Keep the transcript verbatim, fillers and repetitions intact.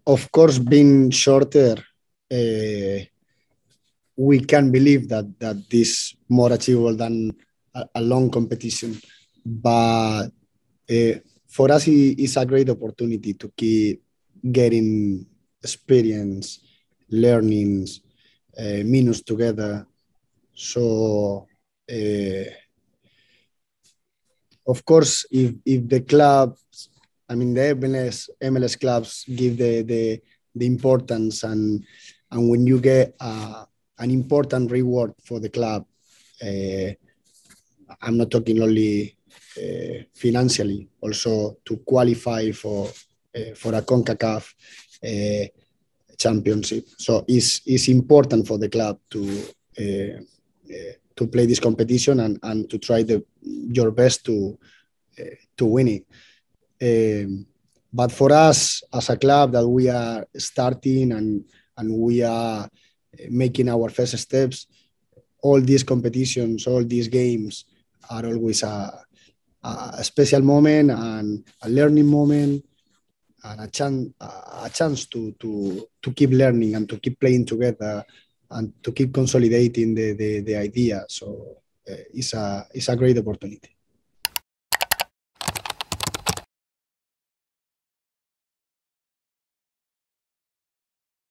of course, being shorter, uh, we can believe that that this more achievable than a, a long competition. But uh, for us, it, it's a great opportunity to keep getting experience, learnings, uh, minutes together. So, uh, of course, if if the clubs, I mean the M L S M L S clubs give the the the importance, and and when you get uh, an important reward for the club, uh, I'm not talking only uh, financially, also to qualify for uh, for a CONCACAF uh, championship. So it's it's important for the club to uh, uh, to play this competition, and, and to try the your best to uh, to win it. Um, but for us as a club that we are starting, and and we are making our first steps, all these competitions, all these games are always a, a special moment, and a learning moment, and a chance a chance to to to keep learning and to keep playing together, and to keep consolidating the the, the idea. So uh, it's a it's a great opportunity.